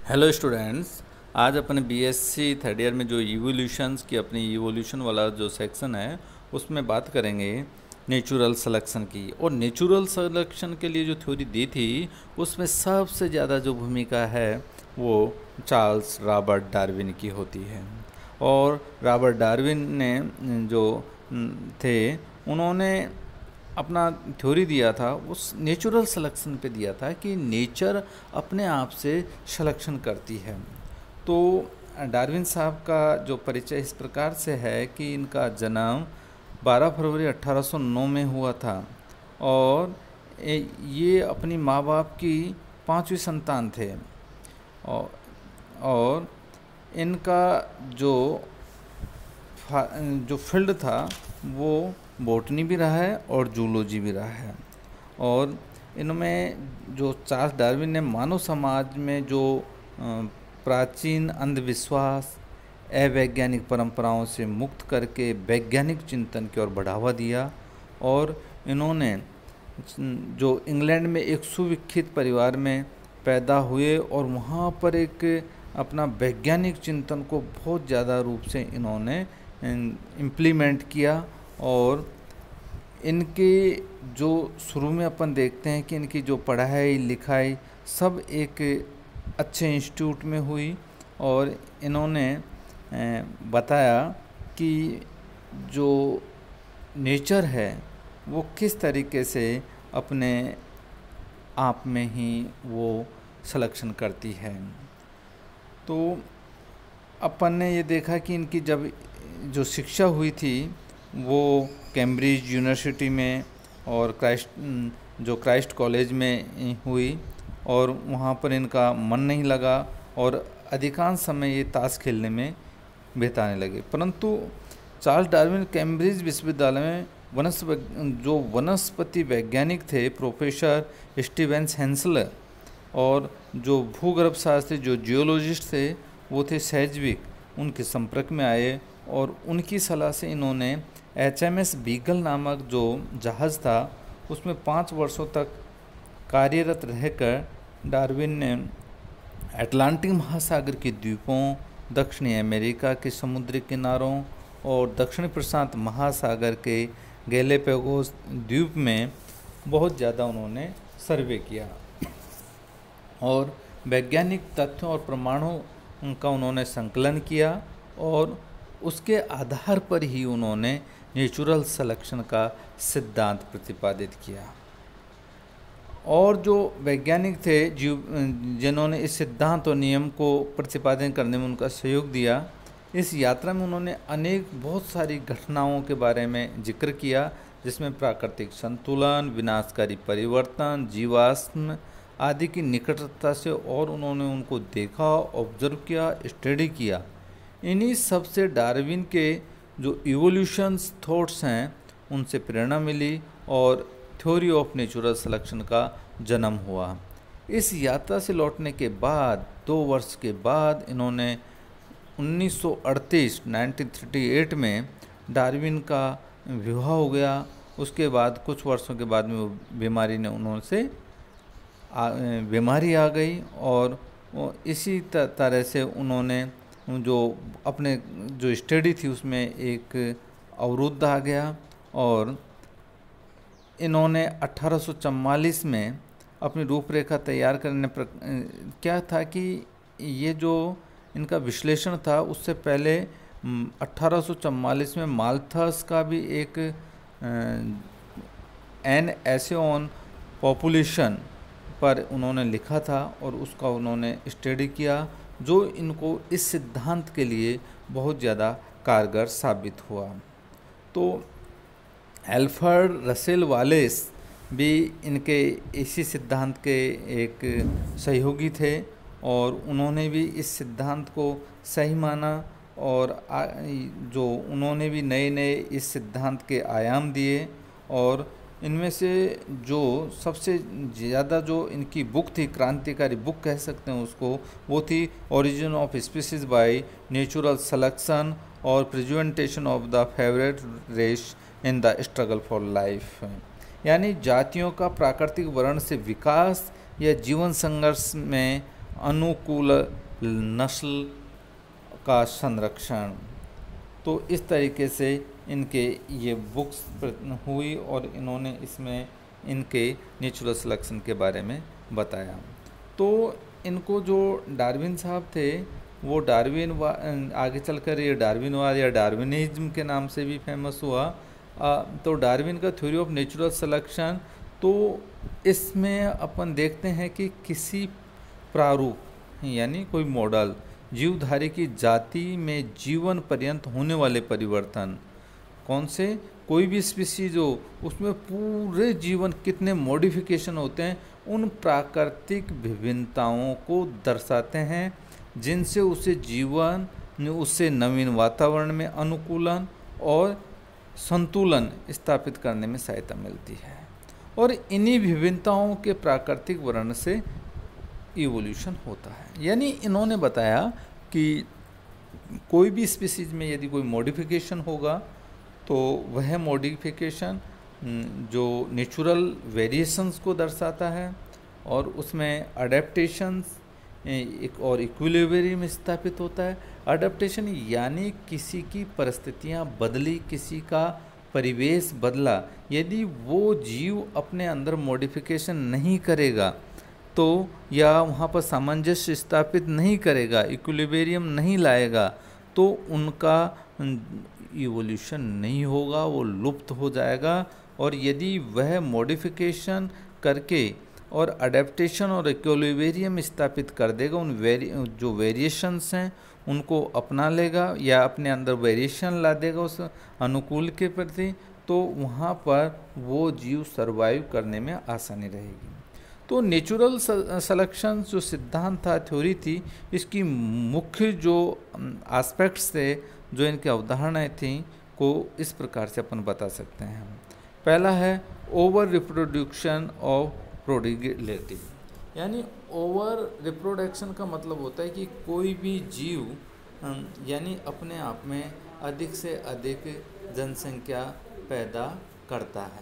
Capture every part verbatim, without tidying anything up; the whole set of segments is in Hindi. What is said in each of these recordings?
हेलो स्टूडेंट्स, आज अपने बीएससी थर्ड ईयर में जो इवोल्यूशंस की अपनी इवोल्यूशन वाला जो सेक्शन है उसमें बात करेंगे नेचुरल सिलेक्शन की। और नेचुरल सिलेक्शन के लिए जो थ्योरी दी थी उसमें सबसे ज़्यादा जो भूमिका है वो चार्ल्स रॉबर्ट डार्विन की होती है। और रॉबर्ट डार्विन ने जो थे उन्होंने अपना थ्योरी दिया था, उस नेचुरल सिलेक्शन पे दिया था कि नेचर अपने आप से सिलेक्शन करती है। तो डार्विन साहब का जो परिचय इस प्रकार से है कि इनका जन्म बारह फरवरी अठारह सौ नौ में हुआ था और ये अपनी माँ बाप की पांचवी संतान थे। और, और इनका जो जो फील्ड था वो बॉटनी भी रहा है और जूलॉजी भी रहा है। और इनमें जो चार्ल्स डार्विन ने मानव समाज में जो प्राचीन अंधविश्वास अवैज्ञानिक परंपराओं से मुक्त करके वैज्ञानिक चिंतन की ओर बढ़ावा दिया। और इन्होंने जो इंग्लैंड में एक सुविख्यात परिवार में पैदा हुए और वहाँ पर एक अपना वैज्ञानिक चिंतन को बहुत ज़्यादा रूप से इन्होंने इम्प्लीमेंट किया। और इनके जो शुरू में अपन देखते हैं कि इनकी जो पढ़ाई लिखाई सब एक अच्छे इंस्टीट्यूट में हुई और इन्होंने बताया कि जो नेचर है वो किस तरीके से अपने आप में ही वो सिलेक्शन करती है। तो अपन ने ये देखा कि इनकी जब जो शिक्षा हुई थी वो कैम्ब्रिज यूनिवर्सिटी में और क्राइस्ट जो क्राइस्ट कॉलेज में हुई और वहाँ पर इनका मन नहीं लगा और अधिकांश समय ये ताश खेलने में बिताने लगे। परंतु चार्ल्स डार्विन कैम्ब्रिज विश्वविद्यालय में वनस्पति जो वनस्पति वैज्ञानिक थे प्रोफेसर स्टीवेंस हेंसलर और जो भूगर्भ शास्त्री जो जियोलॉजिस्ट थे वो थे सेजविक, उनके संपर्क में आए और उनकी सलाह से इन्होंने एच एम एस बीगल नामक जो जहाज़ था उसमें पाँच वर्षों तक कार्यरत रहकर डार्विन ने अटलांटिक महासागर के द्वीपों, दक्षिणी अमेरिका के समुद्री किनारों और दक्षिणी प्रशांत महासागर के गैलापागोस द्वीप में बहुत ज़्यादा उन्होंने सर्वे किया और वैज्ञानिक तथ्यों और प्रमाणों का उन्होंने संकलन किया और उसके आधार पर ही उन्होंने नेचुरल सिलेक्शन का सिद्धांत प्रतिपादित किया। और जो वैज्ञानिक थे जीव जिन्होंने इस सिद्धांत और नियम को प्रतिपादन करने में उनका सहयोग दिया, इस यात्रा में उन्होंने अनेक बहुत सारी घटनाओं के बारे में जिक्र किया जिसमें प्राकृतिक संतुलन, विनाशकारी परिवर्तन, जीवाश्म आदि की निकटता से और उन्होंने उनको देखा, ऑब्जर्व किया, स्टडी किया। इन्हीं सब से डार्विन के जो इवोल्यूशंस थॉट्स हैं उनसे प्रेरणा मिली और थ्योरी ऑफ नेचुरल सिलेक्शन का जन्म हुआ। इस यात्रा से लौटने के बाद दो वर्ष के बाद इन्होंने उन्नीस सौ अड़तीस में डार्विन का विवाह हो गया। उसके बाद कुछ वर्षों के बाद में वो बीमारी ने उन्होंने बीमारी आ गई और इसी तरह से उन्होंने जो अपने जो स्टडी थी उसमें एक अवरुद्ध आ गया और इन्होंने अठारह सौ चौवालीस में अपनी रूपरेखा तैयार करने पर क्या था कि ये जो इनका विश्लेषण था उससे पहले अठारह सौ चौवालीस में माल्थस का भी एक एन एसे ऑन पॉपुलेशन पर उन्होंने लिखा था और उसका उन्होंने स्टडी किया जो इनको इस सिद्धांत के लिए बहुत ज़्यादा कारगर साबित हुआ। तो एल्फ्रेड रसेल वालेस भी इनके इसी सिद्धांत के एक सहयोगी थे और उन्होंने भी इस सिद्धांत को सही माना और जो उन्होंने भी नए नए इस सिद्धांत के आयाम दिए। और इनमें से जो सबसे ज़्यादा जो इनकी बुक थी, क्रांतिकारी बुक कह सकते हैं उसको, वो थी origin of species by natural selection और presentation of the favourite race in the struggle for life, यानी जातियों का प्राकृतिक वर्ण से विकास या जीवन संघर्ष में अनुकूल नस्ल का संरक्षण। तो इस तरीके से इनके ये बुक्स हुई और इन्होंने इसमें इनके नेचुरल सिलेक्शन के बारे में बताया। तो इनको जो डार्विन साहब थे वो डार्विन आगे चलकर ये डार्विनवाद या डार्विनिज्म के नाम से भी फेमस हुआ। आ, तो डार्विन का थ्योरी ऑफ नेचुरल सिलेक्शन, तो इसमें अपन देखते हैं कि किसी प्रारूप यानी कोई मॉडल जीवधारी की जाति में जीवन पर्यंत होने वाले परिवर्तन, कौन से, कोई भी स्पीसीज हो उसमें पूरे जीवन कितने मॉडिफिकेशन होते हैं, उन प्राकृतिक विभिन्नताओं को दर्शाते हैं जिनसे उसे जीवन, उससे नवीन वातावरण में अनुकूलन और संतुलन स्थापित करने में सहायता मिलती है। और इन्हीं विभिन्नताओं के प्राकृतिक वर्णन से इवोल्यूशन होता है। यानी इन्होंने बताया कि कोई भी स्पीसीज में यदि कोई मॉडिफिकेशन होगा तो वह मॉडिफिकेशन जो नेचुरल वेरिएशंस को दर्शाता है और उसमें अडेप्टेशंस एक और इक्विलिब्रियम स्थापित होता है। अडेप्टेशन यानी किसी की परिस्थितियां बदली, किसी का परिवेश बदला, यदि वो जीव अपने अंदर मॉडिफिकेशन नहीं करेगा तो या वहाँ पर सामंजस्य स्थापित नहीं करेगा, इक्विलिब्रियम नहीं लाएगा, तो उनका इवोल्यूशन नहीं होगा, वो लुप्त हो जाएगा। और यदि वह मॉडिफिकेशन करके और अडेप्टेशन और इक्विलिब्रियम स्थापित कर देगा, उन वेरि जो वेरिएशंस हैं उनको अपना लेगा या अपने अंदर वेरिएशन ला देगा उस अनुकूल के प्रति, तो वहाँ पर वो जीव सर्वाइव करने में आसानी रहेगी। तो नेचुरल सिलेक्शन जो सिद्धांत था, थ्योरी थी, इसकी मुख्य जो एस्पेक्ट्स थे, जो इनकी अवधारणाएं थीं, को इस प्रकार से अपन बता सकते हैं। पहला है ओवर रिप्रोडक्शन ऑफ प्रोडिगेटिव, यानी ओवर रिप्रोडक्शन का मतलब होता है कि कोई भी जीव यानी अपने आप में अधिक से अधिक जनसंख्या पैदा करता है।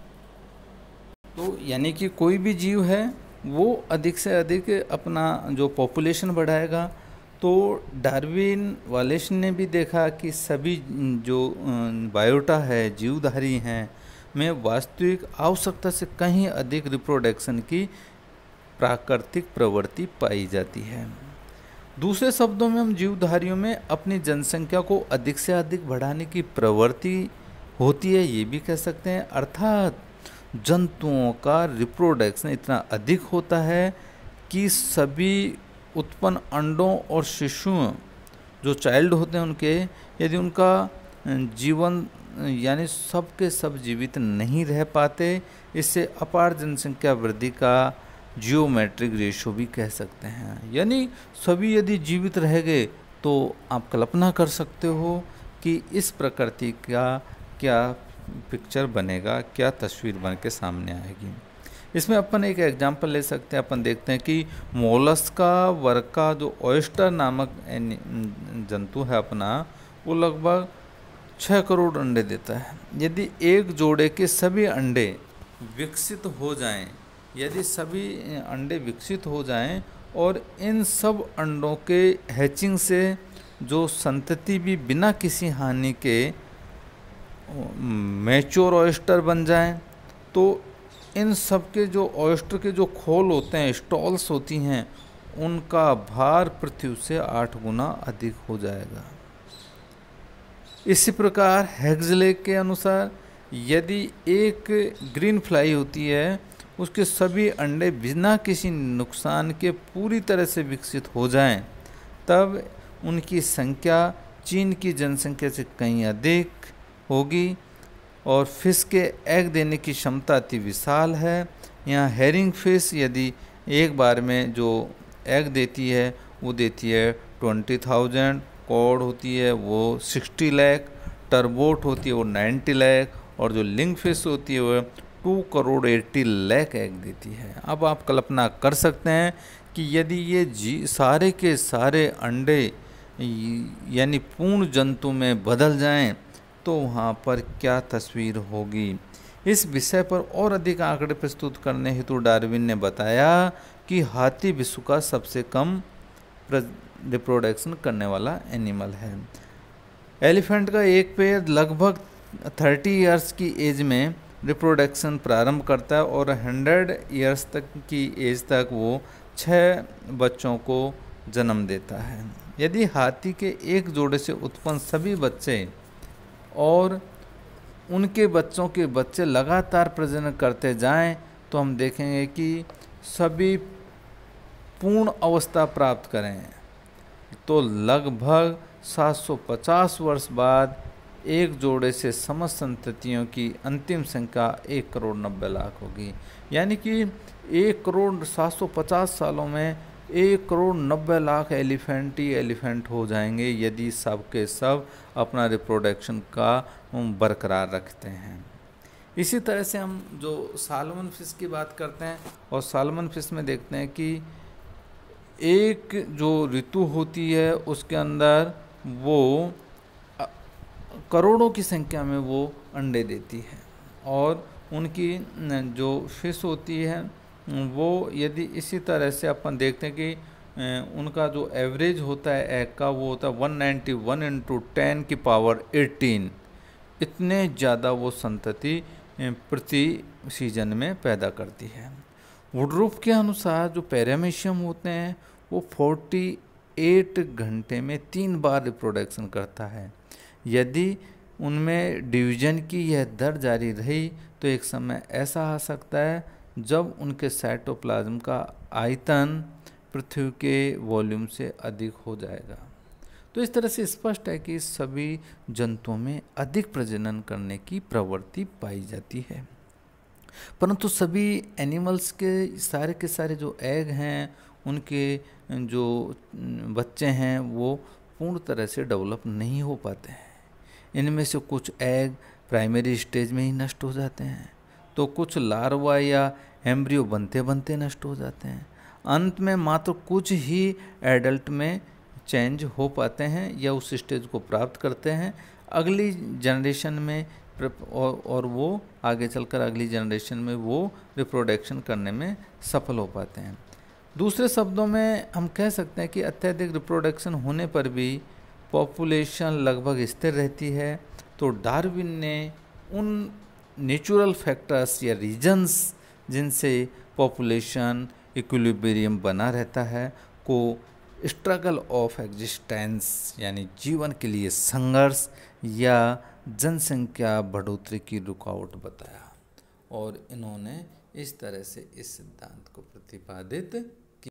तो यानी कि कोई भी जीव है वो अधिक से अधिक अपना जो पॉपुलेशन बढ़ाएगा। तो डार्विन वालेस ने भी देखा कि सभी जो बायोटा है, जीवधारी हैं, में वास्तविक आवश्यकता से कहीं अधिक रिप्रोडक्शन की प्राकृतिक प्रवृत्ति पाई जाती है। दूसरे शब्दों में हम जीवधारियों में अपनी जनसंख्या को अधिक से अधिक बढ़ाने की प्रवृत्ति होती है, ये भी कह सकते हैं। अर्थात जंतुओं का रिप्रोडक्शन इतना अधिक होता है कि सभी उत्पन्न अंडों और शिशुओं जो चाइल्ड होते हैं उनके, यदि उनका जीवन यानी सब के सब जीवित नहीं रह पाते, इससे अपार जनसंख्या वृद्धि का जियोमेट्रिक रेशो भी कह सकते हैं। यानी सभी यदि जीवित रह गए तो आप कल्पना कर सकते हो कि इस प्रकृति का क्या पिक्चर बनेगा, क्या तस्वीर बन के सामने आएगी। इसमें अपन एक एग्जांपल ले सकते हैं। अपन देखते हैं कि मोलस्का वर्ग का जो ऑयस्टर नामक जंतु है अपना, वो लगभग छः करोड़ अंडे देता है। यदि एक जोड़े के सभी अंडे विकसित हो जाएं, यदि सभी अंडे विकसित हो जाएं और इन सब अंडों के हैचिंग से जो संतति भी बिना किसी हानि के मैच्योर ऑयस्टर बन जाएं, तो इन सब के जो ऑयस्टर के जो खोल होते हैं, स्टॉल्स होती हैं, उनका भार पृथ्वी से आठ गुना अधिक हो जाएगा। इसी प्रकार हेग्जले के अनुसार यदि एक ग्रीन फ्लाई होती है, उसके सभी अंडे बिना किसी नुकसान के पूरी तरह से विकसित हो जाएं, तब उनकी संख्या चीन की जनसंख्या से कहीं अधिक होगी और फिश के एग देने की क्षमता अति विशाल है। यहाँ हेरिंग फिश यदि एक बार में जो एग देती है वो देती है ट्वेंटी थाउजेंड, कॉड होती है वो सिक्सटी लाख, टर्बोट होती है वो नाइन्टी लाख, और जो लिंग फिश होती है वो two crore eighty lakh egg देती है। अब आप कल्पना कर सकते हैं कि यदि ये जी सारे के सारे अंडे यानी पूर्ण जंतु में बदल जाएं, तो वहाँ पर क्या तस्वीर होगी। इस विषय पर और अधिक आंकड़े प्रस्तुत करने हेतु डार्विन ने बताया कि हाथी विश्व का सबसे कम रिप्रोडक्शन करने वाला एनिमल है। एलिफेंट का एक पैर लगभग थर्टी इयर्स की एज में रिप्रोडक्शन प्रारंभ करता है और हंड्रेड इयर्स तक की एज तक वो छः बच्चों को जन्म देता है। यदि हाथी के एक जोड़े से उत्पन्न सभी बच्चे और उनके बच्चों के बच्चे लगातार प्रजनन करते जाएं तो हम देखेंगे कि सभी पूर्ण अवस्था प्राप्त करें तो लगभग सात सौ पचास वर्ष बाद एक जोड़े से समस्त संततियों की अंतिम संख्या एक करोड़ नब्बे लाख होगी। यानी कि एक करोड़ सात सौ पचास सालों में एक करोड़ नब्बे लाख एलिफेंट ही एलिफेंट हो जाएंगे यदि सब के सब अपना रिप्रोडक्शन का बरकरार रखते हैं। इसी तरह से हम जो सालमन फिश की बात करते हैं और सालमन फिश में देखते हैं कि एक जो ऋतु होती है उसके अंदर वो करोड़ों की संख्या में वो अंडे देती है और उनकी जो फिश होती है वो यदि इसी तरह से अपन देखते हैं कि उनका जो एवरेज होता है एग का वो होता है one ninety one into ten की पावर एटीन। इतने ज़्यादा वो संतति प्रति सीजन में पैदा करती है। वुडरूफ के अनुसार जो पैरामीशियम होते हैं वो अड़तालीस घंटे में तीन बार रिप्रोडक्शन करता है। यदि उनमें डिवीजन की यह दर जारी रही तो एक समय ऐसा आ सकता है जब उनके साइटोप्लाज्म का आयतन पृथ्वी के वॉल्यूम से अधिक हो जाएगा। तो इस तरह से स्पष्ट है कि सभी जंतुओं में अधिक प्रजनन करने की प्रवृत्ति पाई जाती है, परंतु सभी एनिमल्स के सारे के सारे जो एग हैं उनके जो बच्चे हैं वो पूर्ण तरह से डेवलप नहीं हो पाते हैं। इनमें से कुछ एग प्राइमरी स्टेज में ही नष्ट हो जाते हैं तो कुछ लार्वा या एम्ब्रियो बनते बनते नष्ट हो जाते हैं। अंत में मात्र कुछ ही एडल्ट में चेंज हो पाते हैं या उस स्टेज को प्राप्त करते हैं अगली जनरेशन में और, और वो आगे चलकर अगली जनरेशन में वो रिप्रोडक्शन करने में सफल हो पाते हैं। दूसरे शब्दों में हम कह सकते हैं कि अत्यधिक रिप्रोडक्शन होने पर भी पॉपुलेशन लगभग स्थिर रहती है। तो डार्विन ने उन नेचुरल फैक्टर्स या रीजन्स जिनसे पॉपुलेशन इक्विलिब्रियम बना रहता है को स्ट्रगल ऑफ एग्जिस्टेंस यानी जीवन के लिए संघर्ष या जनसंख्या बढ़ोतरी की रुकावट बताया और इन्होंने इस तरह से इस सिद्धांत को प्रतिपादित